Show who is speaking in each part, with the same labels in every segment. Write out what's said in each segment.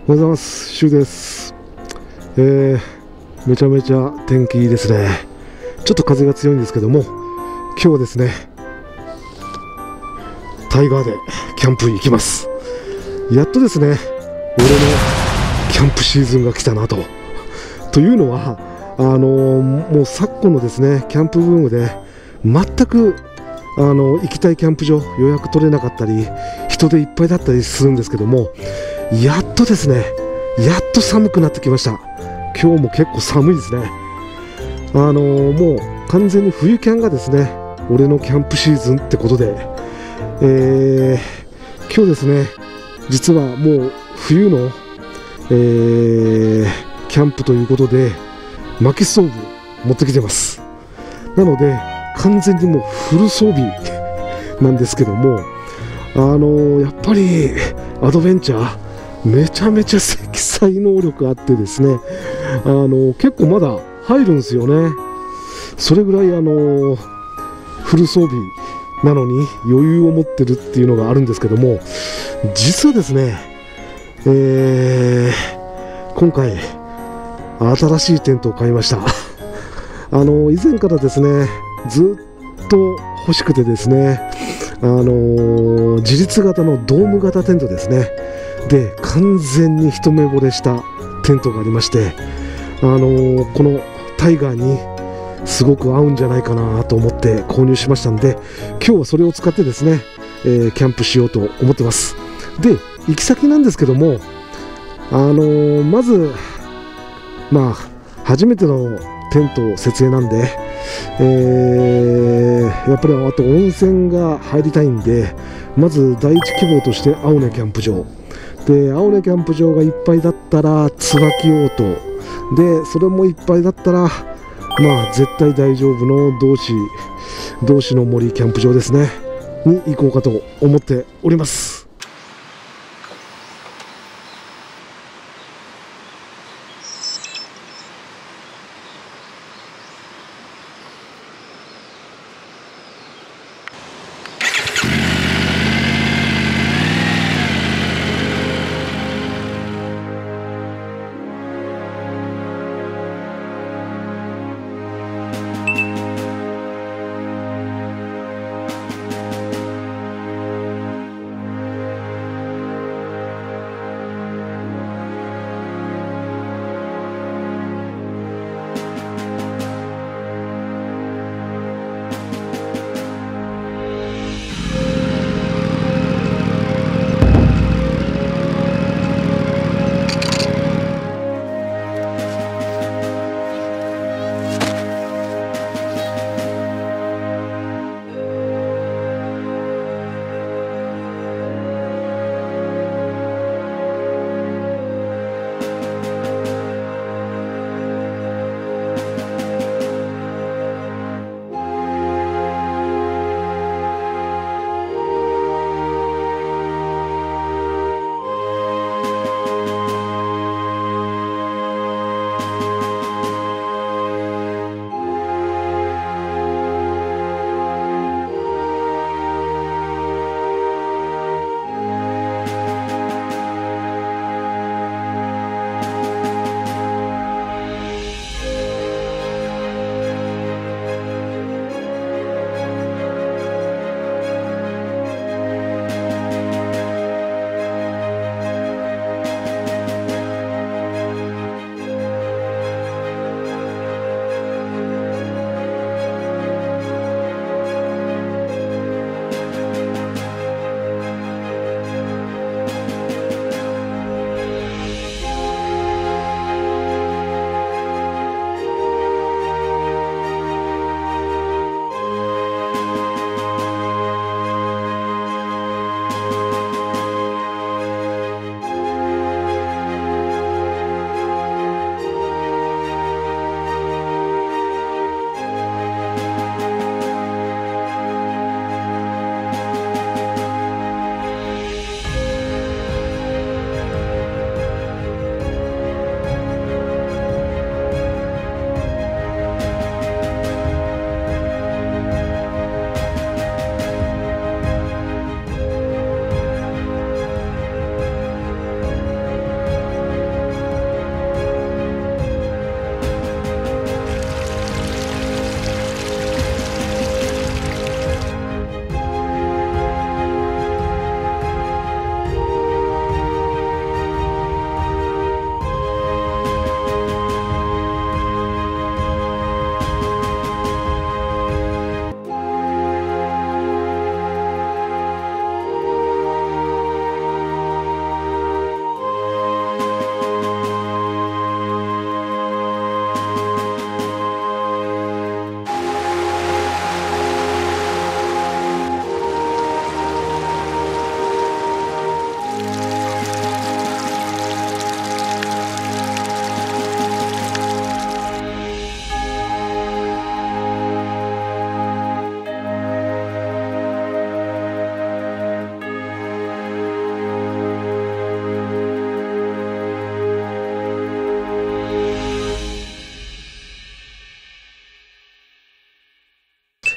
Speaker 1: おはようございます。シュウです。めちゃめちゃ天気いいですね。ちょっと風が強いんですけども、今日はですね、タイガーでキャンプ行きます。やっとですね、俺のキャンプシーズンが来たなと。というのは、もう昨今のですね、キャンプブームで全く行きたいキャンプ場予約取れなかったり、人でいっぱいだったりするんですけども、やっとですね、やっと寒くなってきました。今日も結構寒いですね。もう完全に冬キャンがですね、俺のキャンプシーズンってことで、今日ですね、実はもう冬の、キャンプということで薪ストーブ持ってきてます。なので完全にもうフル装備なんですけども、やっぱりアドベンチャーめちゃめちゃ積載能力あってですね、結構まだ入るんですよね。それぐらいフル装備なのに余裕を持ってるっていうのがあるんですけども、実はですね、今回新しいテントを買いました。以前からですね、ずっと欲しくてですね、自立型のドーム型テントですね。で、完全に一目惚れしたテントがありまして、このタイガーにすごく合うんじゃないかなと思って購入しましたんで、今日はそれを使ってですね、キャンプしようと思ってます。で、行き先なんですけども、まず初めてのテント設営なんで、やっぱりあと温泉が入りたいんで、まず第一希望として青根キャンプ場で、青根キャンプ場がいっぱいだったら椿オートで、それもいっぱいだったら絶対大丈夫の道志の森キャンプ場ですねに行こうかと思っております。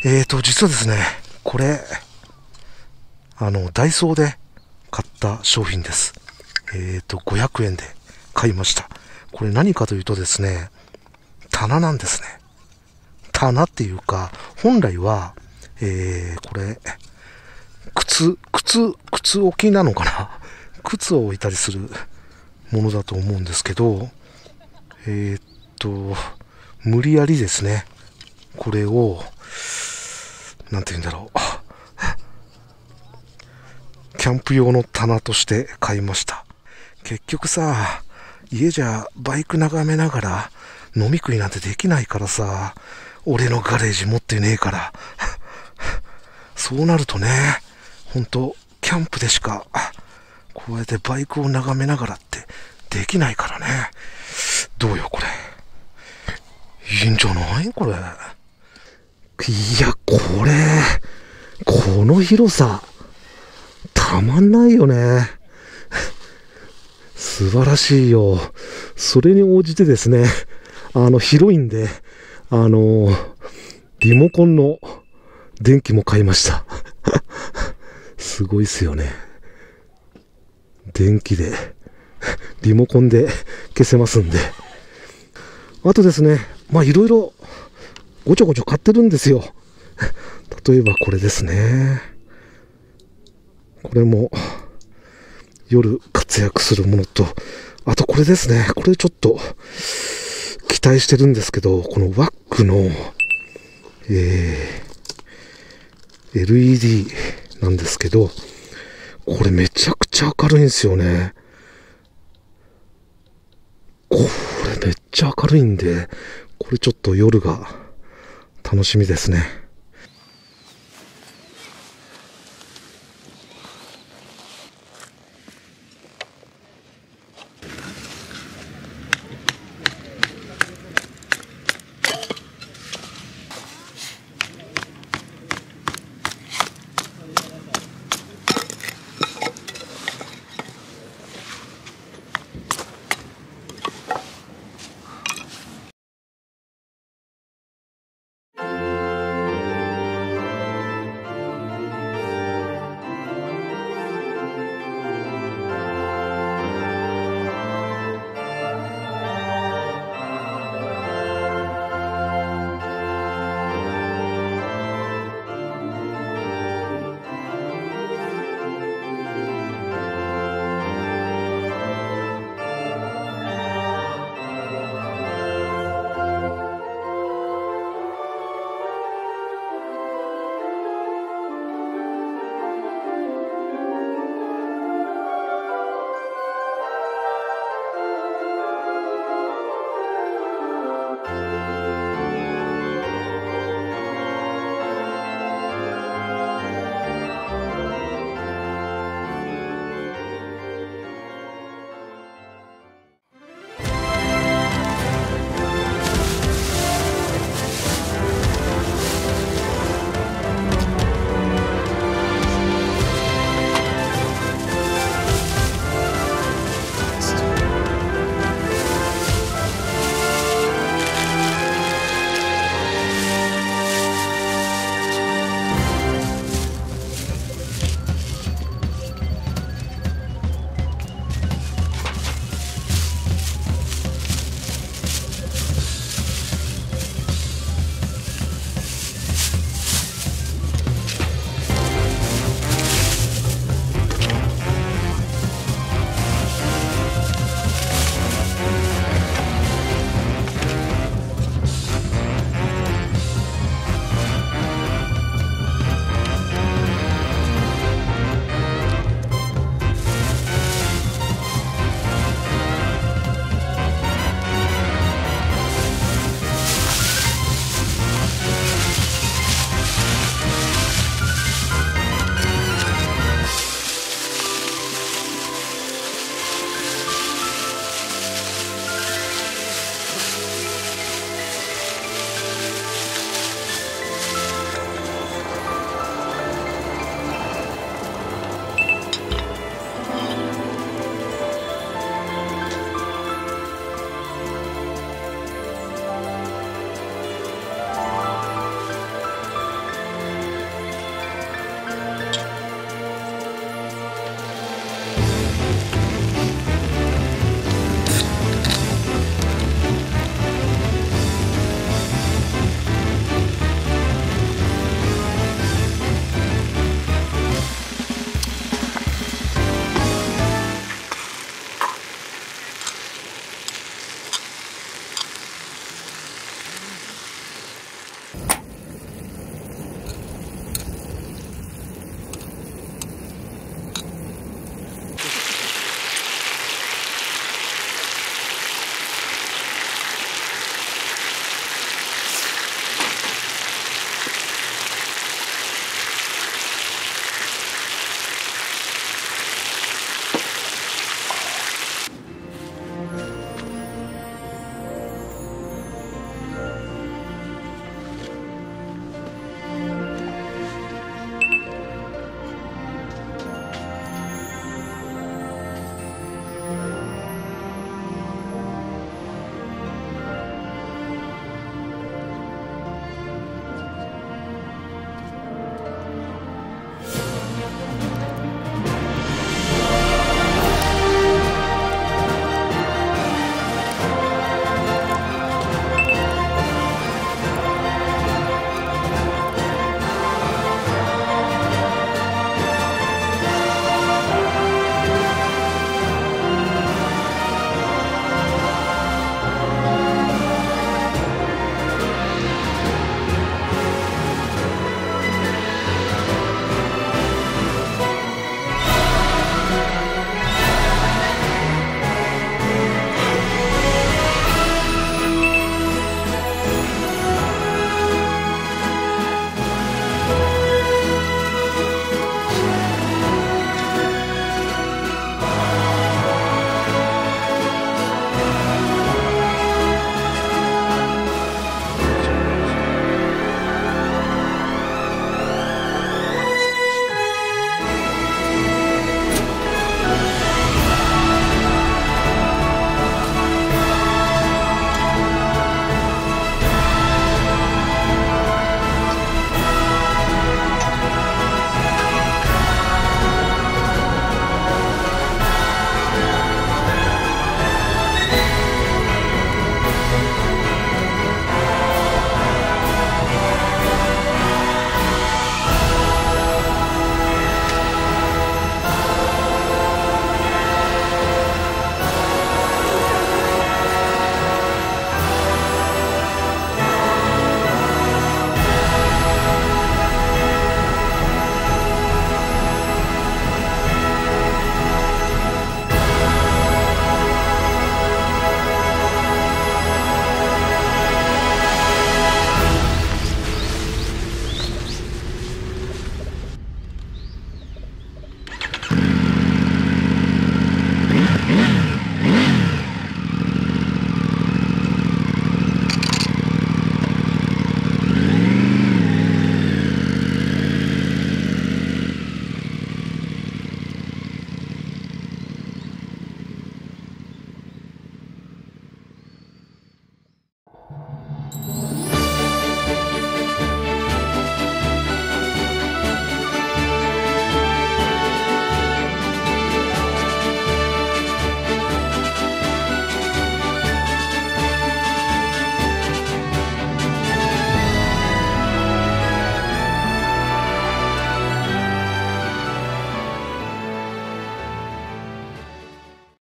Speaker 1: 実はですね、これ、ダイソーで買った商品です。500円で買いました。これ何かというとですね、棚なんですね。棚っていうか、本来は、これ、靴置きなのかな靴を置いたりするものだと思うんですけど、無理やりですね、これを、なんて言うんだろう。キャンプ用の棚として買いました。結局さ、家じゃバイク眺めながら飲み食いなんてできないからさ、俺のガレージ持ってねえから。そうなるとね、ほんと、キャンプでしか、こうやってバイクを眺めながらってできないからね。どうよ、これ。いいんじゃないこれ。いや、この広さ、たまんないよね。素晴らしいよ。それに応じてですね、広いんで、リモコンの電気も買いました。すごいっすよね。電気で、リモコンで消せますんで。あとですね、いろいろごちょごちょ買ってるんですよ。例えばこれですね。これも夜活躍するものと、あとこれですね。これちょっと期待してるんですけど、このワックの、LED なんですけど、これめちゃくちゃ明るいんですよね。これめっちゃ明るいんで、これちょっと夜が楽しみですね。